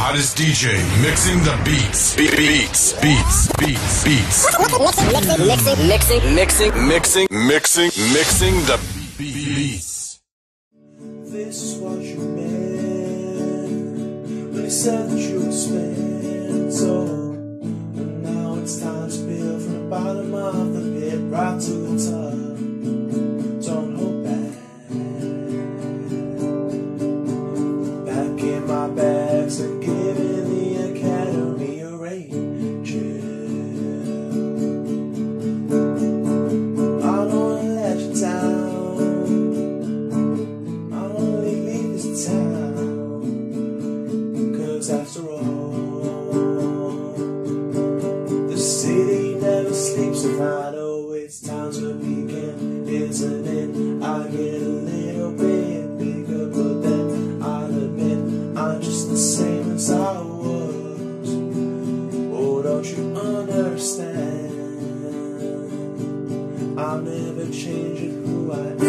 hottest DJ mixing the beats. Beats. Mixing the beats. This is what you meant when you said that you would spend so. And now it's time to build from the bottom of the pit right to the top. Don't hold back. Packing my bags and giving the academy a ranger. I don't wanna let you down. I only leave this town, 'cause after all, the city never sleeps, and I know it's time to begin, isn't it? I get a little bit bigger, but then I'll admit I'm just the same as I was. Oh, don't you understand? I'm never changing who I am.